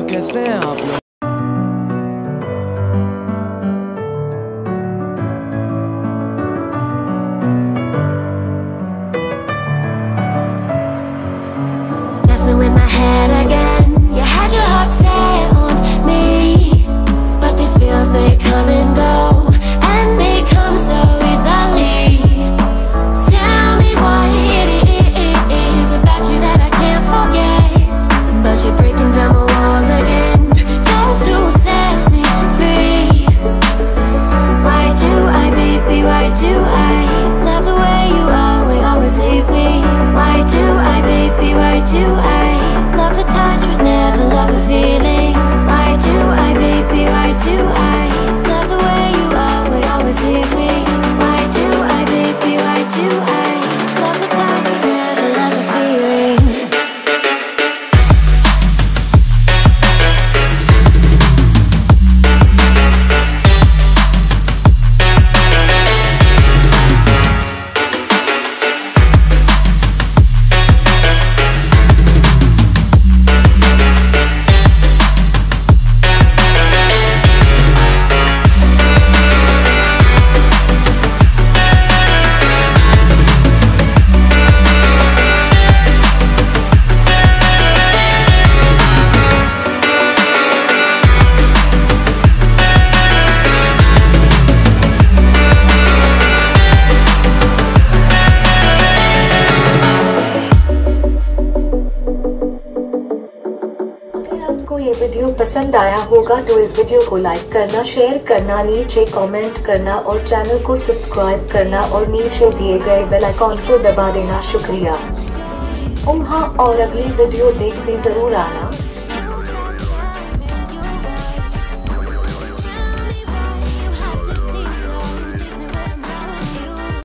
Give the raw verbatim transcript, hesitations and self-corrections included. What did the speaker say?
कैसे हैं आप लोग? Messing with my head again. You had your heart set on me, but these feels, they come and go, and they come so easily. Tell me what it is about you that I can't forget, but you're breaking down my walls again just to set me free. Why do I, baby, why do I love the way you always, always leave me? Why do I, baby, why do I love the touch but never love the feeling? Why do I, baby, why do I love the way you always, always leave me? Why do I, baby, why do I love the touch but never love the feeling? आपको ये video पसंद आया होगा तो इस video को like करना, share करना, नीचे कमेंट करना और चैनल को सब्सक्राइब करना और नीचे दिए गए बेल आइकॉन को दबा देना। शुक्रिया। उम्हा और अगली वीडियो देखते जरूर आना।